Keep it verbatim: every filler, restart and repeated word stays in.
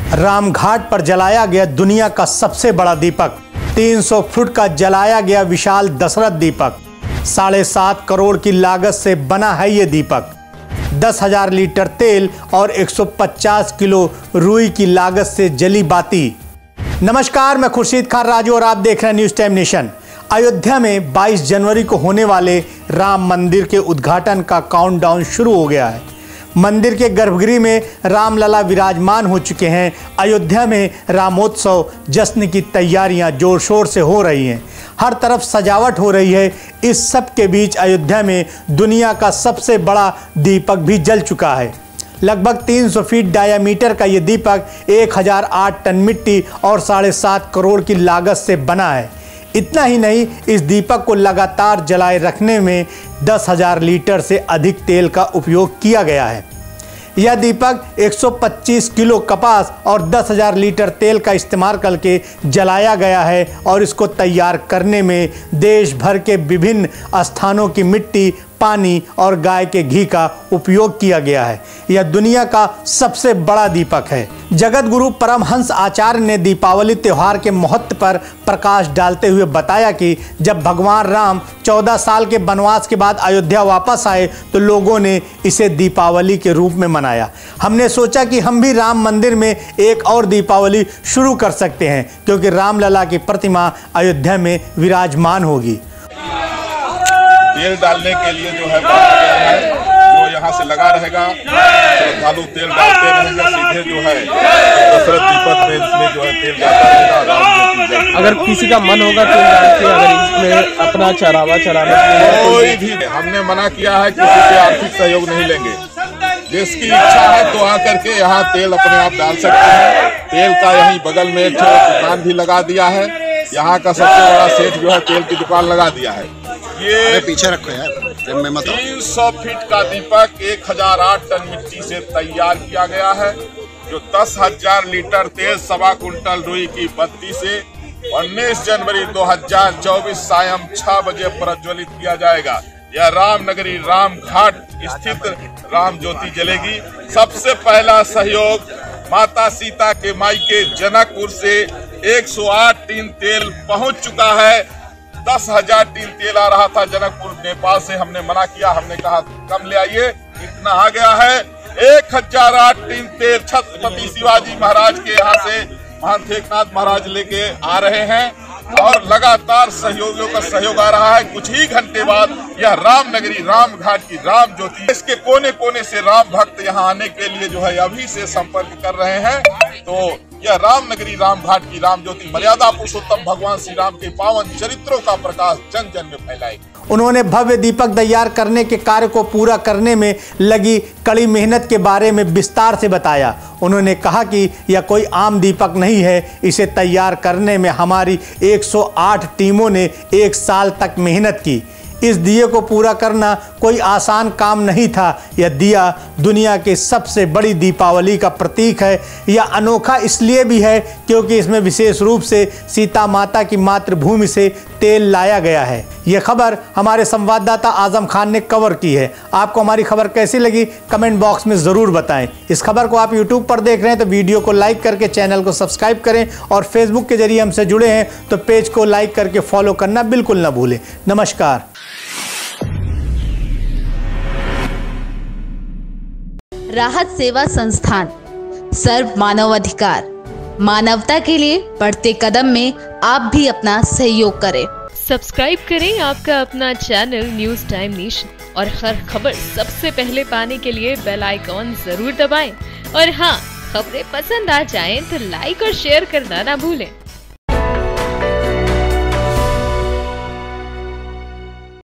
रामघाट पर जलाया गया दुनिया का सबसे बड़ा दीपक। तीन सौ फुट का जलाया गया विशाल दशरथ दीपक। साढ़े सात करोड़ की लागत से बना है ये दीपक। दस हजार लीटर तेल और एक सौ पचास किलो रुई की लागत से जली बाती। नमस्कार, मैं खुर्शीद खान राजू और आप देख रहे हैं न्यूज़ टाइम नेशन। अयोध्या में बाईस जनवरी को होने वाले राम मंदिर के उद्घाटन का काउंटडाउन शुरू हो गया है। मंदिर के गर्भगृह में रामलला विराजमान हो चुके हैं। अयोध्या में रामोत्सव जश्न की तैयारियां जोर शोर से हो रही हैं। हर तरफ सजावट हो रही है। इस सब के बीच अयोध्या में दुनिया का सबसे बड़ा दीपक भी जल चुका है। लगभग तीन सौ फीट डायामीटर का ये दीपक एक हज़ार आठ टन मिट्टी और साढ़े सात करोड़ की लागत से बना है। इतना ही नहीं, इस दीपक को लगातार जलाए रखने में दस हजार लीटर से अधिक तेल का उपयोग किया गया है। यह दीपक एक सौ पच्चीस किलो कपास और दस हजार लीटर तेल का इस्तेमाल करके जलाया गया है और इसको तैयार करने में देश भर के विभिन्न स्थानों की मिट्टी, पानी और गाय के घी का उपयोग किया गया है। यह दुनिया का सबसे बड़ा दीपक है। जगत गुरु परमहंस आचार्य ने दीपावली त्यौहार के महत्व पर प्रकाश डालते हुए बताया कि जब भगवान राम चौदह साल के वनवास के बाद अयोध्या वापस आए तो लोगों ने इसे दीपावली के रूप में मनाया। हमने सोचा कि हम भी राम मंदिर में एक और दीपावली शुरू कर सकते हैं, क्योंकि रामलला की प्रतिमा अयोध्या में विराजमान होगी। तेल डालने के लिए जो है बनाया गया है, जो यहाँ से लगा रहेगा। श्रद्धालु तेल डालते रहेंगे, सीधे जो है दशरथ दीपक में इसमें जो है तेल जाता रहेगा। अगर किसी का मन होगा तेल डाल के अगर इसमें अपना चढ़ावा चढ़ाने कोई भी, हमने मना किया है, किसी से आर्थिक सहयोग नहीं लेंगे। जिसकी इच्छा है तो आकर के यहाँ तेल अपने आप डाल सकते हैं। तेल का यहीं बगल में एक दुकान भी लगा दिया है। यहाँ का सबसे बड़ा सेठ जो है तेल की दुकान लगा दिया है। ये पीछे रखो यार, मैं मत। तीन सौ फीट का दीपक एक हजार आठ टन मिट्टी से तैयार किया गया है, जो दस हजार लीटर तेल, सवा कुंटल रुई की बत्ती से उन्नीस जनवरी दो हजार चौबीस सायं छह बजे प्रज्वलित किया जाएगा। यह रामनगरी रामघाट स्थित राम ज्योति जलेगी। सबसे पहला सहयोग माता सीता के मायके जनकपुर से एक सौ आठ टीन तेल पहुंच चुका है। दस हजार टीन तेल आ रहा था जनकपुर नेपाल से, हमने मना किया। हमने कहा कम ले आइए, इतना आ गया है। एक हजार आठ टीन तेल छत्रपति शिवाजी महाराज के यहाँ से महंत एकनाथ महाराज लेके आ रहे हैं और लगातार सहयोगियों का सहयोग आ रहा है। कुछ ही घंटे बाद यह रामनगरी रामघाट की राम ज्योति, इसके कोने कोने से राम भक्त यहाँ आने के लिए जो है अभी से संपर्क कर रहे हैं। तो यह रामनगरी रामघाट की राम ज्योति मर्यादा पुरुषोत्तम भगवान श्री राम के पावन चरित्रों का प्रकाश जन जन में फैलाएगी। उन्होंने भव्य दीपक तैयार करने के कार्य को पूरा करने में लगी कड़ी मेहनत के बारे में विस्तार से बताया। उन्होंने कहा कि यह कोई आम दीपक नहीं है। इसे तैयार करने में हमारी एक सौ आठ टीमों ने एक साल तक मेहनत की। इस दिए को पूरा करना कोई आसान काम नहीं था। यह दिया दुनिया की सबसे बड़ी दीपावली का प्रतीक है। यह अनोखा इसलिए भी है क्योंकि इसमें विशेष रूप से सीता माता की मातृभूमि से तेल लाया गया है। यह खबर हमारे संवाददाता आजम खान ने कवर की है। आपको हमारी खबर कैसी लगी कमेंट बॉक्स में ज़रूर बताएं। इस खबर को आप यूट्यूब पर देख रहे हैं तो वीडियो को लाइक करके चैनल को सब्सक्राइब करें और फेसबुक के जरिए हमसे जुड़े हैं तो पेज को लाइक करके फॉलो करना बिल्कुल न भूलें। नमस्कार। राहत सेवा संस्थान, सर्व मानवाधिकार, मानवता के लिए बढ़ते कदम में आप भी अपना सहयोग करें। सब्सक्राइब करें आपका अपना चैनल न्यूज़ टाइम नेशन और हर खबर सबसे पहले पाने के लिए बेल आइकॉन जरूर दबाएं। और हाँ, खबरें पसंद आ जाएं तो लाइक और शेयर करना ना भूलें।